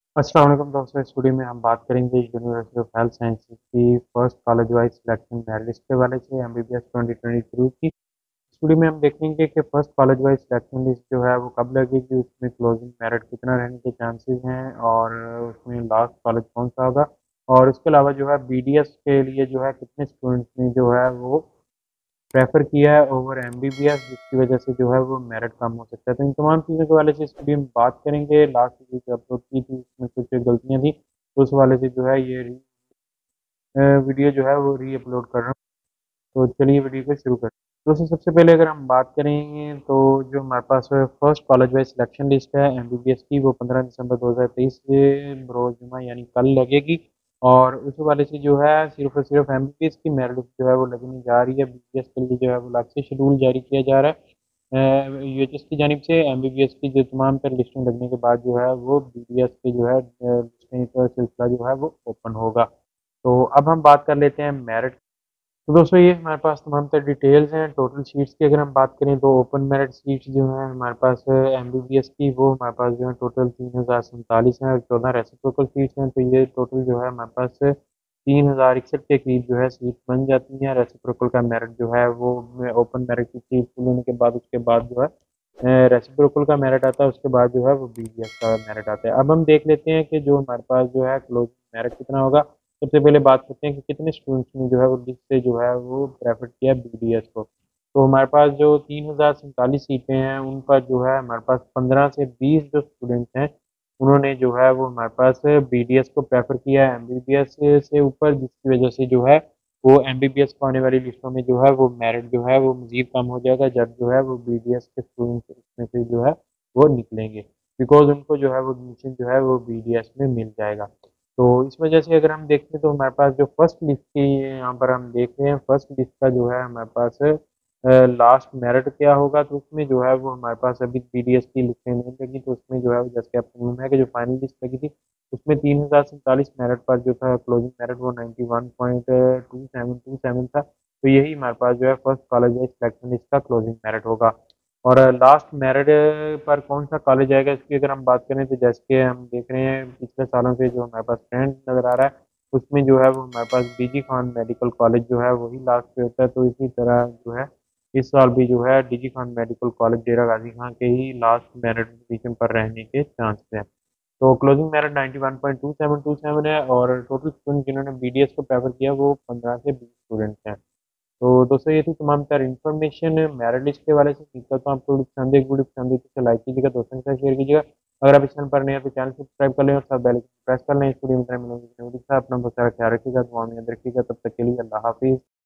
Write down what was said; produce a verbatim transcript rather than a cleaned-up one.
अस्सलाम वालेकुम दोस्तों। इस वीडियो में हम बात करेंगे यूनिवर्सिटी ऑफ हेल्थ साइंसेज की first college wise selection merit list के वाले से एमबीबीएस ट्वेंटी ट्वेंटी थ्री की। इस वीडियो में हम देखेंगे कि first college wise selection list जो है वो कब लगेगी, उसमें क्लोजिंग मेरिट कितना रहने के चांसेस हैं और उसमें लास्ट कॉलेज कौन सा होगा, और उसके अलावा जो है बीडीएस के लिए जो है कितने स्टूडेंट्स ने जो है वो प्रेफर किया है ओवर एमबीबीएस, जिसकी वजह से जो है वो मेरिट कम हो सकता है। तो इन तमाम चीज़ों के वाले से इस वीडियो में बात करेंगे। लास्ट वीडियो जो अपलोड की थी उसमें कुछ गलतियाँ थी, तो उस वाले से जो है ये री- अ, वीडियो जो है वो री अपलोड कर रहा हूँ। तो चलिए वीडियो को शुरू करते हैं। दोस्तों सबसे पहले अगर हम बात करेंगे तो जो हमारे पास first college wise selection list है एमबीबीएस की, वो पंद्रह दिसंबर दो हज़ार तेईस से बरोज जुमा यानी कल लगेगी। और उस वाले से जो है सिर्फ और सिर्फ एमबीबीएस की मेरिट लिस्ट जो है वो लगने जा रही है। बीडीएस के लिए जो है वो अलग से शेड्यूल जारी किया जा रहा है यूएचएस की जानिब से। एमबीबीएस की जो तमाम तर लिस्टें लगने के बाद जो है वो बीडीएस की जो है लिस्टें का सिलसिला जो है वो ओपन होगा। तो अब हम बात कर लेते हैं मेरिट। तो दोस्तों ये हमारे पास तमाम तर डिटेल्स हैं टोटल सीट्स की। अगर हम बात करें तो ओपन मेरिट सीट्स जो हैं हमारे पास एमबीबीएस की, वो हमारे पास जो है टोटल तीन हज़ार सैंतालीस हैं और चौदह रेसिप्रोकल सीट्स हैं। तो ये टोटल जो है हमारे पास तीन हज़ार इकसठ के करीब जो है सीट बन जाती हैं। रेसिप्रोकल का मेरिट जो है वो ओपन मेरिट की सीट फुल होने के बाद उसके बाद जो है रेसिप्रोकल का मेरिट आता है, उसके बाद जो है वो बीडीएस का मेरिट आता है। अब हम देख लेते हैं कि जो हमारे पास जो है क्लोजिंग मेरिट कितना होगा। सबसे पहले बात करते हैं कि कितने स्टूडेंट्स ने जो है वो लिस्ट से जो है वो प्रेफर किया बीडीएस को। तो हमारे पास जो तीन हज़ार सैंतालीस सीटें हैं उन पर जो है हमारे पास पंद्रह से बीस जो स्टूडेंट्स हैं उन्होंने जो है वो हमारे पास बीडीएस को प्रेफर किया है एमबीबीएस से ऊपर, जिसकी वजह से जो है वो एमबीबीएस को आने वाली लिस्टों में जो है वो मेरिट जो है वो मजीद कम हो जाएगा जब जो है वो बीडीएस के स्टूडेंट्स उसमें से जो है वो निकलेंगे, बिकॉज उनको जो है वो एडमिशन जो है वो बीडीएस में मिल जाएगा। तो इस वजह से अगर हम देखें तो हमारे पास जो फर्स्ट लिस्ट की यहाँ पर हम देख रहे हैं, फर्स्ट लिस्ट का जो है हमारे पास लास्ट मेरिट क्या होगा। तो उसमें जो है वो हमारे पास अभी बीडीएस की लिस्टें नहीं लगी, तो उसमें जो है वो जैसे आपको मालूम है कि जो फाइनल लिस्ट लगी थी उसमें तीन हज़ार सैंतालीस मेरिट पर जो था क्लोजिंग मेरिट वो ninety one point two seven two seven था। तो यही हमारे पास जो है first college wise selection list का क्लोजिंग मेरिट होगा। और लास्ट मेरिट पर कौन सा कॉलेज आएगा इसकी अगर हम बात करें तो जैसे कि हम देख रहे हैं पिछले सालों से जो हमारे पास ट्रेंड नज़र आ रहा है उसमें जो है वो हमारे पास डीजी खान मेडिकल कॉलेज जो है वही लास्ट पे होता है। तो इसी तरह जो है इस साल भी जो है DG Khan medical college Dera Ghazi Khan के ही लास्ट मेरिट पोजीशन पर रहने के चांस हैं। तो closing merit ninety one point two seven two seven है और टोटल स्टूडेंट जिन्होंने बीडीएस को प्रेफर किया वो पंद्रह से बीस स्टूडेंट्स हैं। तो दोस्तों ये थी तमाम तर इन्फॉर्मेशन मेरिट लिस्ट के वाले से। सीखता तो आपको वीडियो पसंद है, वीडियो पसंद है तो लाइक कीजिएगा, दोस्तों के साथ शेयर कीजिएगा। अगर आप इस चैनल पर नए हैं तो चैनल सब्सक्राइब कर लें और साथ बेल आइकन प्रेस कर लें। इस वीडियो में मिलेंगे, अपना बहुत सारा ख्याल रखिएगा, दुआ में याद रखिएगा। तब तक के लिए अल्लाह हाफिज़।